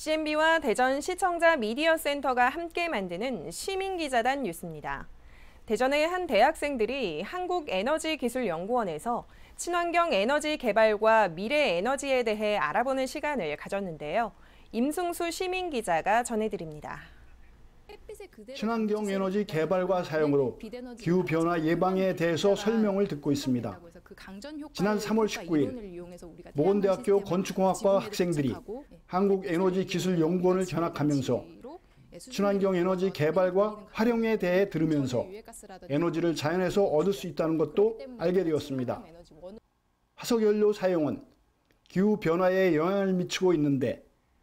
GMB와 대전 시청자 미디어 센터가 함께 만드는 시민기자단 뉴스입니다. 대전의 한 대학생들이 한국에너지기술연구원에서 친환경 에너지 개발과 미래 에너지에 대해 알아보는 시간을 가졌는데요. 임승수 시민기자가 전해드립니다. 친환경 에너지 개발과 사용으로 기후변화 예방에 대해서 설명을 듣고 있습니다. 지난 3월 19일 모건대학교 건축공학과 학생들이 한국에너지기술연구원을 견학하면서 친환경 에너지 개발과 활용에 대해 들으면서 에너지를 자연에서 얻을 수 있다는 것도 알게 되었습니다. 화석연료 사용은 기후변화에 영향을 미치고 있는데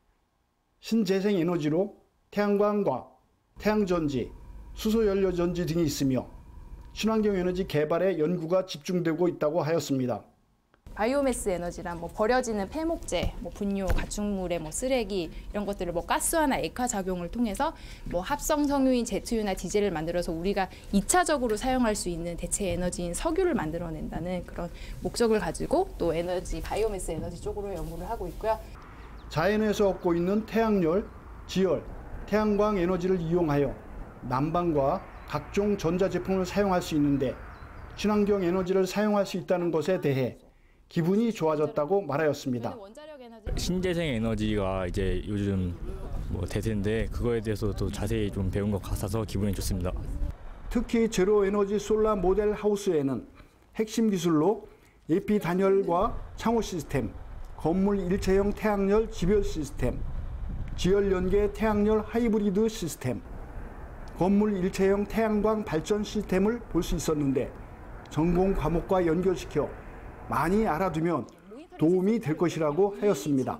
신재생에너지로 태양광과 태양전지, 수소연료전지 등이 있으며 친환경 에너지 개발에 연구가 집중되고 있다고 하였습니다. 바이오매스 에너지란 버려지는 폐목재, 분유, 가축물의 쓰레기 이런 것들을 가스화나 액화 작용을 통해서 합성 섬유인 제트유나 디젤을 만들어서 우리가 2차적으로 사용할 수 있는 대체 에너지인 석유를 만들어낸다는 그런 목적을 가지고 또 바이오매스 에너지 쪽으로 연구를 하고 있고요. 자연에서 얻고 있는 태양열, 지열, 태양광 에너지를 이용하여 난방과 각종 전자제품을 사용할 수 있는데 친환경 에너지를 사용할 수 있다는 것에 대해 기분이 좋아졌다고 말하였습니다. 신재생 에너지가 이제 요즘 대세인데 그거에 대해서도 자세히 좀 배운 것 같아서 기분이 좋습니다. 특히 제로 에너지 솔라 모델 하우스에는 핵심 기술로 예피 단열과 창호 시스템, 건물 일체형 태양열 지별 시스템, 지열 연계 태양열 하이브리드 시스템, 건물 일체형 태양광 발전 시스템을 볼 수 있었는데 전공 과목과 연결시켜 많이 알아두면 도움이 될 것이라고 하였습니다.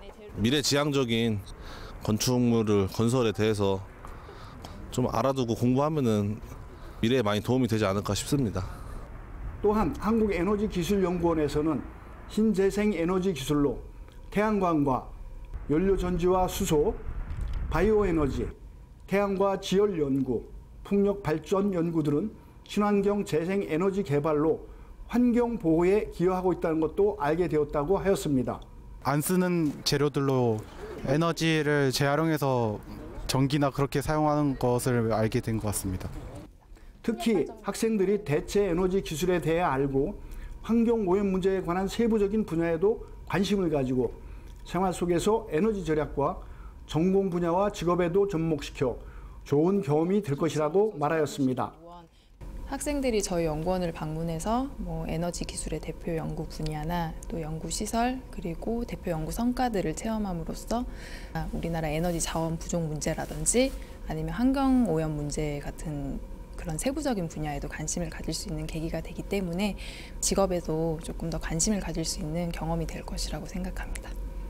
미래지향적인 건축물을 건설에 대해서 좀 알아두고 공부하면은 미래에 많이 도움이 되지 않을까 싶습니다. 또한 한국에너지기술연구원에서는 신재생 에너지 기술로 태양광과 연료전지와 수소, 바이오에너지, 태양과 지열 연구, 풍력 발전 연구들은 친환경 재생 에너지 개발로 환경 보호에 기여하고 있다는 것도 알게 되었다고 하였습니다. 안 쓰는 재료들로 에너지를 재활용해서 전기나 그렇게 사용하는 것을 알게 된 것 같습니다. 특히 학생들이 대체 에너지 기술에 대해 알고 환경 오염 문제에 관한 세부적인 분야에도 관심을 가지고 생활 속에서 에너지 절약과 전공 분야와 직업에도 접목시켜 좋은 경험이 될 것이라고 말하였습니다. 학생들이 저희 연구원을 방문해서 에너지 기술의 대표 연구 분야나 또 연구 시설 그리고 대표 연구 성과들을 체험함으로써 우리나라 에너지 자원 부족 문제라든지 아니면 환경 오염 문제 같은 그런 세부적인 분야에도 관심을 가질 수 있는 계기가 되기 때문에 직업에도 조금 더 관심을 가질 수 있는 경험이 될 것이라고 생각합니다.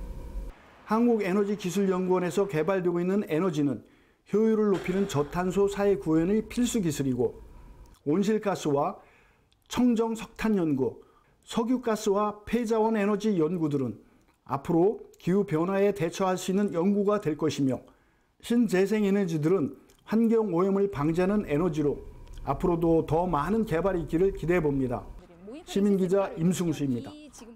한국에너지기술연구원에서 개발되고 있는 에너지는 효율을 높이는 저탄소 사회 구현의 필수 기술이고 온실가스와 청정 석탄 연구, 석유가스와 폐자원 에너지 연구들은 앞으로 기후변화에 대처할 수 있는 연구가 될 것이며 신재생 에너지들은 환경 오염을 방지하는 에너지로 앞으로도 더 많은 개발이 있기를 기대해 봅니다. 시민기자 임승수입니다.